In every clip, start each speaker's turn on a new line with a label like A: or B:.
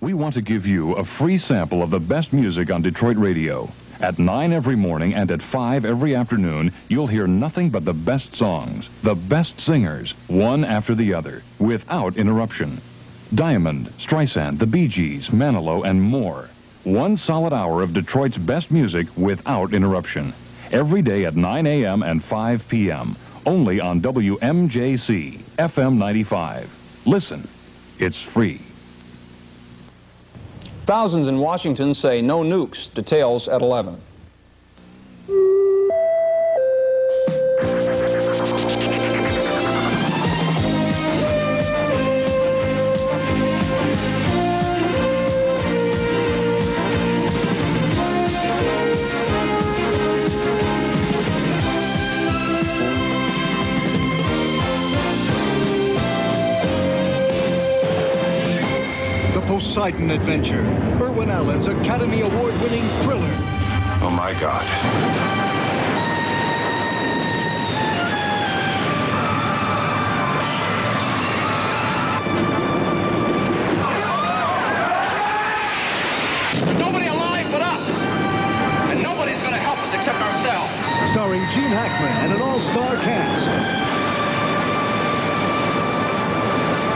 A: We want to give you a free sample of the best music on Detroit radio. At 9 every morning and at 5 every afternoon, you'll hear nothing but the best songs, the best singers, one after the other, without interruption. Diamond, Streisand, the Bee Gees, Manilow, and more. 1 solid hour of Detroit's best music without interruption. Every day at 9 a.m. and 5 p.m. Only on WMJC FM 95. Listen, it's free.
B: Thousands in Washington say no nukes. Details at 11.
C: Poseidon Adventure, Irwin Allen's Academy Award-winning thriller.
D: Oh, my God.
E: There's nobody alive but us, and nobody's going to help us except ourselves.
C: Starring Gene Hackman and an all-star cast.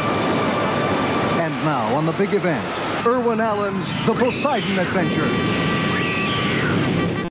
C: Now on the Big Event, Irwin Allen's The Poseidon Adventure.